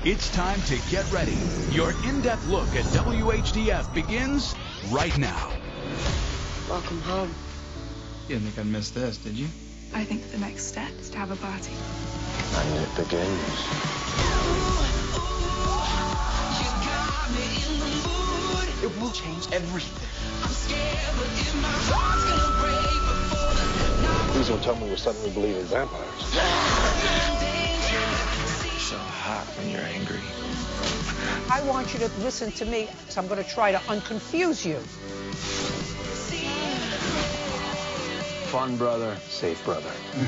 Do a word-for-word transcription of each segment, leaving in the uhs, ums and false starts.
It's time to get ready. Your in-depth look at W H D F begins right now. Welcome home. You didn't think I'd miss this, did you? I think the next step is to have a party. And it begins. It will change everything. Please don't tell me we suddenly believe in vampires. You're so hot when you're angry. I want you to listen to me, so I'm going to try to unconfuse you. Fun brother, safe brother.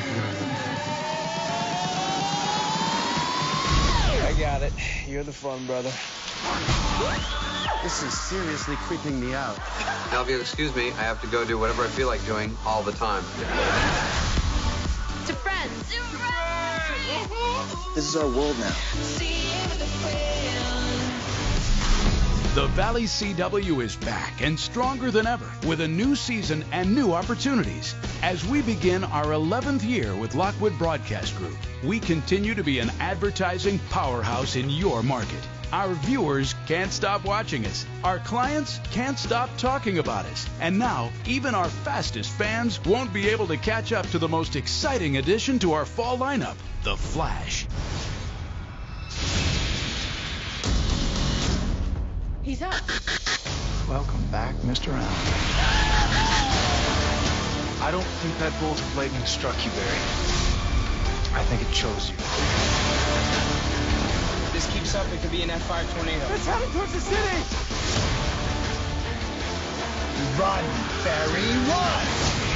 I got it. You're the fun brother. This is seriously creeping me out. Now, if you'll excuse me, I have to go do whatever I feel like doing all the time. To friends. To friends. This is our world now. The Valley C W is back and stronger than ever with a new season and new opportunities. As we begin our eleventh year with Lockwood Broadcast Group, we continue to be an advertising powerhouse in your market. Our viewers can't stop watching us. Our clients can't stop talking about us. And now, even our fastest fans won't be able to catch up to the most exciting addition to our fall lineup, The Flash. He's up. Welcome back, Mister Allen. I don't think that bolt of lightning struck you, Barry. I think it chose you. If this keeps up, it could be an F five tornado. It's heading towards the city! Run, Barry, run!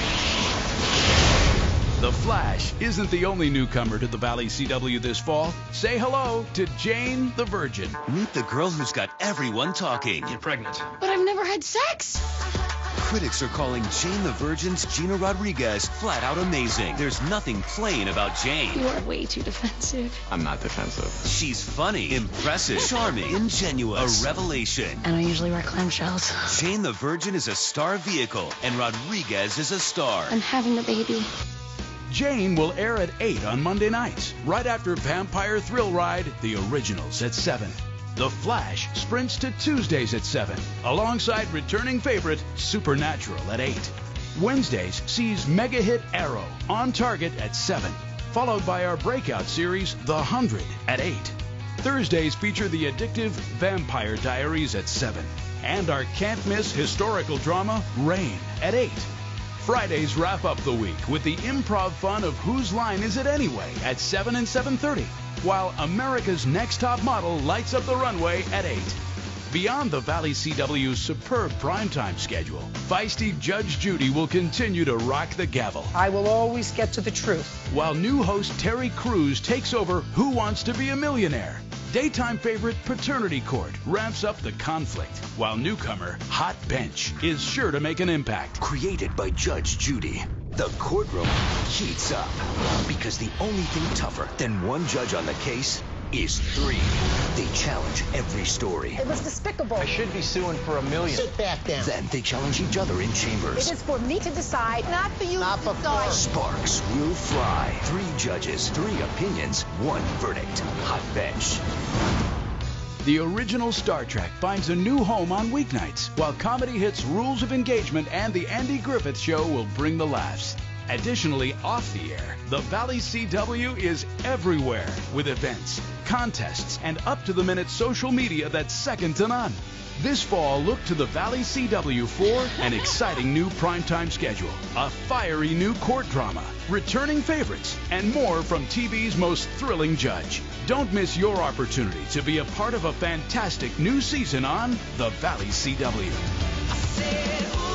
The Flash isn't the only newcomer to the Valley C W this fall. Say hello to Jane the Virgin. Meet the girl who's got everyone talking. You're pregnant. But I've never had sex. Critics are calling Jane the Virgin's Gina Rodriguez flat out amazing. There's nothing plain about Jane. You are way too defensive. I'm not defensive. She's funny, impressive, charming, ingenuous, a revelation. I don't usually wear clamshells. Jane the Virgin is a star vehicle, and Rodriguez is a star. I'm having a baby. Jane will air at eight on Monday nights, right after Vampire Thrill Ride, The Originals at seven. The Flash sprints to Tuesdays at seven, alongside returning favorite Supernatural at eight. Wednesdays sees mega hit Arrow on Target at seven, followed by our breakout series The Hundred at eight. Thursdays feature the addictive Vampire Diaries at seven, and our can't-miss historical drama Rain at eight. Fridays wrap up the week with the improv fun of Whose Line Is It Anyway at seven and seven thirty, while America's Next Top Model lights up the runway at eight. Beyond the Valley C W's superb primetime schedule, feisty Judge Judy will continue to rock the gavel. I will always get to the truth. While new host Terry Crews takes over Who Wants to Be a Millionaire? Daytime favorite Paternity Court ramps up the conflict, while newcomer Hot Bench is sure to make an impact. Created by Judge Judy, the courtroom heats up. Because the only thing tougher than one judge on the case is three. They challenge every story. It was despicable. I should be suing for a million. Sit back down. Then they challenge each other in chambers. It is for me to decide, not for you Not to decide. Sparks will fly. Three judges, three opinions, one verdict. Hot Bench. The original Star Trek finds a new home on weeknights, while comedy hits Rules of Engagement and The Andy Griffith Show will bring the laughs. Additionally, off the air, the Valley C W is everywhere with events, contests, and up-to-the-minute social media that's second to none. This fall, look to the Valley C W for an exciting new primetime schedule, a fiery new court drama, returning favorites, and more from T V's most thrilling judge. Don't miss your opportunity to be a part of a fantastic new season on the Valley C W.